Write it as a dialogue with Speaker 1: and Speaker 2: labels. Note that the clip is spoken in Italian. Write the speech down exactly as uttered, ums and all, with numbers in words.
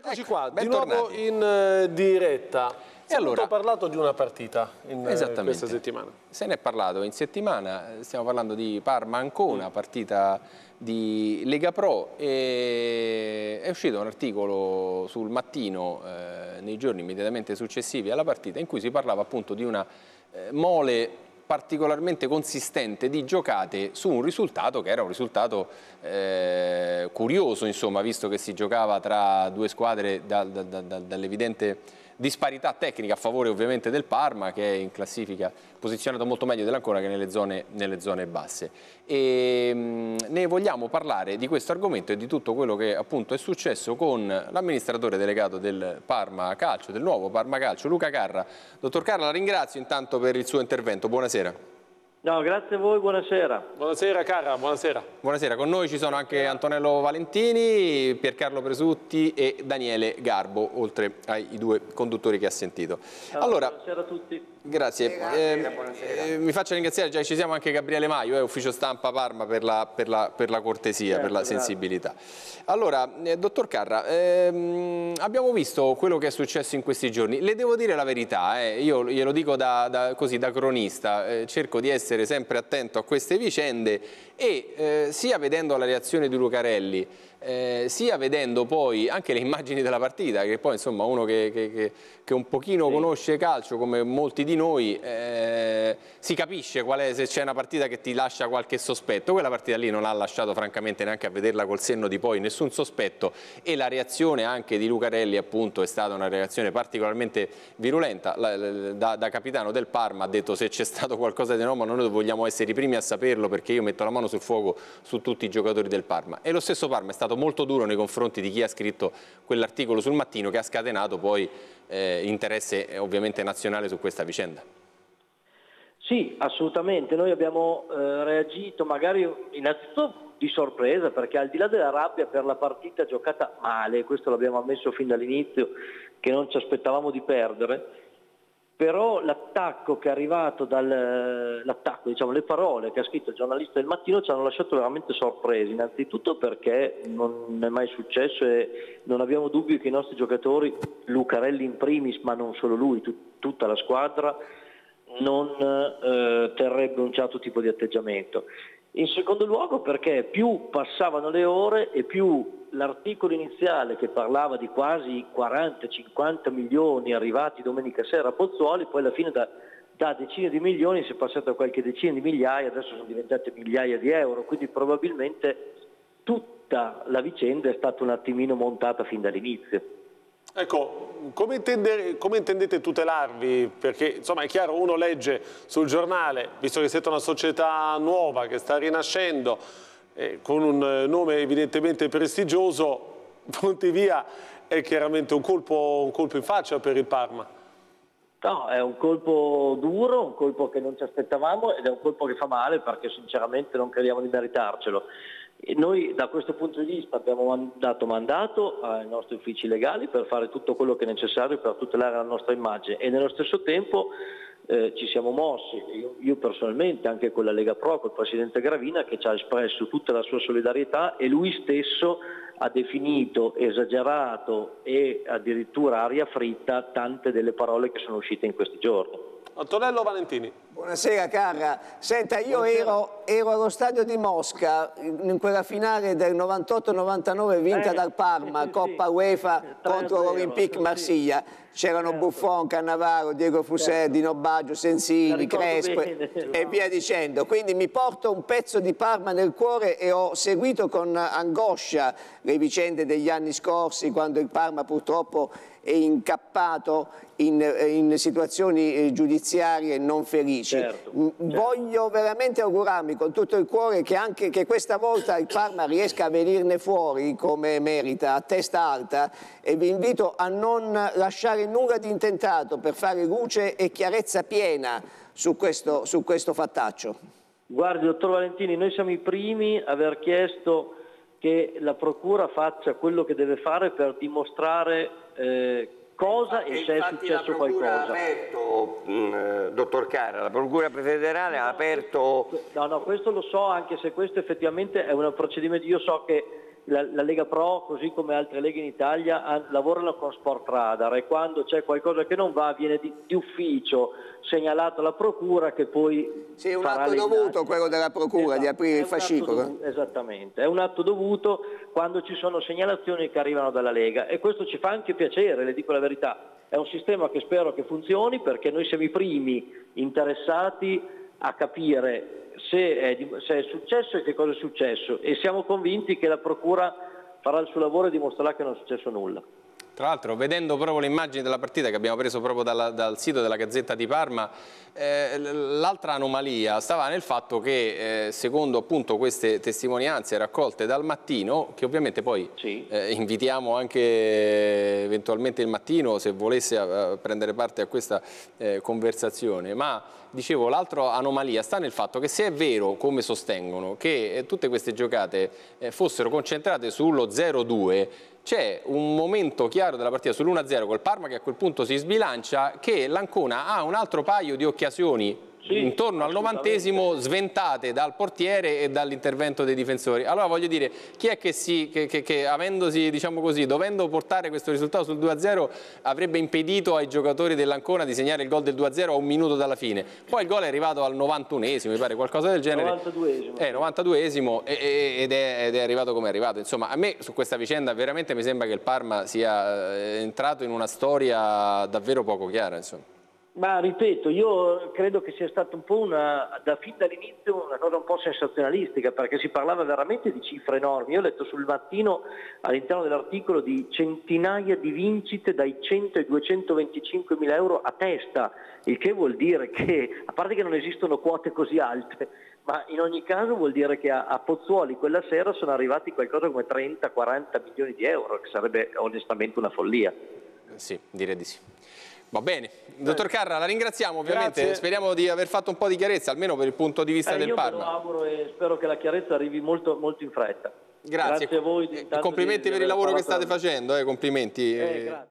Speaker 1: Eccoci qua, di nuovo in uh, diretta. E allora, ho parlato di una partita in uh, questa settimana.
Speaker 2: Se ne è parlato in settimana, stiamo parlando di Parma-Ancona, mm. partita di Lega Pro, e è uscito un articolo sul Mattino eh, nei giorni immediatamente successivi alla partita in cui si parlava appunto di una eh, mole particolarmente consistente di giocate su un risultato che era un risultato eh, curioso, insomma, visto che si giocava tra due squadre da, da, da, dall'evidente disparità tecnica a favore ovviamente del Parma, che è in classifica posizionato molto meglio dell'Ancona che nelle zone, nelle zone basse. E mh, ne vogliamo parlare di questo argomento e di tutto quello che appunto è successo con l'amministratore delegato del Parma Calcio, del nuovo Parma Calcio, Luca Carra. Dottor Carra, la ringrazio intanto per il suo intervento. Buonasera.
Speaker 3: No, grazie a voi, buonasera.
Speaker 1: Buonasera Carra, buonasera.
Speaker 2: Buonasera, con noi ci sono anche Antonello Valentini, Piercarlo Presutti e Daniele Garbo, oltre ai due conduttori che ha sentito.
Speaker 3: Allora, buonasera a tutti.
Speaker 2: Grazie. Eh, eh, mi faccio ringraziare, già ci siamo anche Gabriele Maio, eh, ufficio stampa Parma, per la, per la, per la cortesia, certo, per la grazie. sensibilità. Allora, eh, dottor Carra, ehm, abbiamo visto quello che è successo in questi giorni. Le devo dire la verità, eh, io glielo dico da, da, così, da cronista, eh, cerco di essere sempre attento a queste vicende e eh, sia vedendo la reazione di Lucarelli, Eh, sia vedendo poi anche le immagini della partita, che poi insomma uno che, che, che, che un pochino sì. conosce calcio come molti di noi eh, si capisce qual è, se c'è una partita che ti lascia qualche sospetto. Quella partita lì non ha lasciato francamente neanche a vederla col senno di poi nessun sospetto, e la reazione anche di Lucarelli appunto è stata una reazione particolarmente virulenta. La, la, da, da capitano del Parma ha detto: se c'è stato qualcosa di anomalo noi vogliamo essere i primi a saperlo, perché io metto la mano sul fuoco su tutti i giocatori del Parma. E lo stesso Parma è stato molto duro nei confronti di chi ha scritto quell'articolo sul Mattino, che ha scatenato poi eh, interesse eh, ovviamente nazionale su questa vicenda.
Speaker 3: Sì, assolutamente. Noi abbiamo eh, reagito magari innanzitutto di sorpresa, perché al di là della rabbia per la partita giocata male, questo l'abbiamo ammesso fin dall'inizio, che non ci aspettavamo di perdere, però l'attacco che è arrivato dal, l'attacco, diciamo, le parole che ha scritto il giornalista del Mattino ci hanno lasciato veramente sorpresi, innanzitutto perché non è mai successo e non abbiamo dubbio che i nostri giocatori, Lucarelli in primis, ma non solo lui, tut, tutta la squadra, non eh, terrebbe un certo tipo di atteggiamento. In secondo luogo perché più passavano le ore e più l'articolo iniziale, che parlava di quasi quaranta cinquanta milioni arrivati domenica sera a Pozzuoli, poi alla fine da, da decine di milioni si è passato a qualche decina di migliaia, adesso sono diventate migliaia di euro, quindi probabilmente tutta la vicenda è stata un attimino montata fin dall'inizio.
Speaker 1: Ecco, come, intendere, come intendete tutelarvi? Perché insomma è chiaro, uno legge sul giornale, visto che siete una società nuova che sta rinascendo, eh, con un nome evidentemente prestigioso, Pontivia è chiaramente un colpo, un colpo in faccia per il Parma.
Speaker 3: No, è un colpo duro, un colpo che non ci aspettavamo ed è un colpo che fa male, perché sinceramente non crediamo di meritarcelo. E noi da questo punto di vista abbiamo dato mandato ai nostri uffici legali per fare tutto quello che è necessario per tutelare la nostra immagine, e nello stesso tempo eh, ci siamo mossi, io, io personalmente, anche con la Lega Pro, col presidente Gravina, che ci ha espresso tutta la sua solidarietà, e lui stesso ha definito esagerato e addirittura aria fritta tante delle parole che sono uscite in questi giorni.
Speaker 1: Antonello Valentini.
Speaker 4: Buonasera Carra, senta, io ero, ero allo stadio di Mosca in quella finale del novantotto novantanove vinta eh, dal Parma, sì, sì, Coppa sì. UEFA contro l'Olympique Marsiglia. C'erano certo. Buffon, Cannavaro, Diego Fusè, certo. Dino Baggio, Sensini, Crespo e via dicendo. Quindi mi porto un pezzo di Parma nel cuore e ho seguito con angoscia le vicende degli anni scorsi, quando il Parma purtroppo è incappato in, in situazioni giudiziarie non felici.
Speaker 3: Certo, certo.
Speaker 4: Voglio veramente augurarmi con tutto il cuore che anche che questa volta il Parma riesca a venirne fuori come merita, a testa alta, e vi invito a non lasciare nulla di intentato per fare luce e chiarezza piena su questo, su questo fattaccio. Guardi,
Speaker 3: dottor Valentini, noi siamo i primi a aver chiesto che la Procura faccia quello che deve fare per dimostrare eh, cosa e, e se è successo qualcosa.
Speaker 5: Ha aperto, mh, dottor Carra, la Procura federale no, ha aperto...
Speaker 3: No, no, questo lo so, anche se questo effettivamente è un procedimento. Io so che la, la Lega Pro, così come altre leghe in Italia, ha, lavorano con Sport Radar e quando c'è qualcosa che non va viene di, di ufficio segnalato alla procura che poi
Speaker 4: sì, è un
Speaker 3: farà
Speaker 4: atto dovuto quello della procura, esatto, di aprire il fascicolo.
Speaker 3: Dovuto, esattamente, è un atto dovuto quando ci sono segnalazioni che arrivano dalla Lega e questo ci fa anche piacere, le dico la verità. È un sistema che spero che funzioni perché noi siamo i primi interessati a capire se è, se è successo e che cosa è successo e siamo convinti che la procura farà il suo lavoro e dimostrerà che non è successo nulla.
Speaker 2: Tra l'altro, vedendo proprio le immagini della partita che abbiamo preso proprio dalla, dal sito della Gazzetta di Parma, eh, l'altra anomalia stava nel fatto che, eh, secondo appunto queste testimonianze raccolte dal Mattino, che ovviamente poi sì. eh, invitiamo anche eventualmente il Mattino se volesse a, a prendere parte a questa eh, conversazione, ma dicevo l'altra anomalia sta nel fatto che se è vero, come sostengono, che eh, tutte queste giocate eh, fossero concentrate sullo zero due, c'è un momento chiaro della partita sull'uno a zero col Parma che a quel punto si sbilancia, che l'Ancona ha un altro paio di occasioni sì, intorno al novantesimo sventate dal portiere e dall'intervento dei difensori. Allora voglio dire, chi è che, si, che, che, che avendosi, diciamo così, dovendo portare questo risultato sul due a zero avrebbe impedito ai giocatori dell'Ancona di segnare il gol del due a zero a un minuto dalla fine? Poi il gol è arrivato al novantunesimo, mi pare, qualcosa del genere.
Speaker 3: novantaduesimo.
Speaker 2: Eh, novantaduesimo ed è, ed è arrivato come è arrivato. Insomma, a me su questa vicenda veramente mi sembra che il Parma sia entrato in una storia davvero poco chiara, insomma.
Speaker 3: Ma ripeto, io credo che sia stata un po' una, da fin dall'inizio una cosa un po' sensazionalistica, perché si parlava veramente di cifre enormi. Io ho letto sul Mattino all'interno dell'articolo di centinaia di vincite dai cento ai duecentoventicinque mila euro a testa, il che vuol dire che, a parte che non esistono quote così alte, ma in ogni caso vuol dire che a, a Pozzuoli quella sera sono arrivati qualcosa come trenta quaranta milioni di euro, che sarebbe onestamente una follia.
Speaker 2: Sì, direi di sì. Va bene, dottor Carra, la ringraziamo ovviamente, grazie. Speriamo di aver fatto un po' di chiarezza, almeno per il punto di vista
Speaker 3: eh,
Speaker 2: del
Speaker 3: io
Speaker 2: Parma.
Speaker 3: Io me lo auguro e spero che la chiarezza arrivi molto, molto in fretta.
Speaker 2: Grazie,
Speaker 3: grazie a voi.
Speaker 2: Complimenti di, di per il lavoro che state facendo, eh, complimenti.
Speaker 3: Eh, grazie.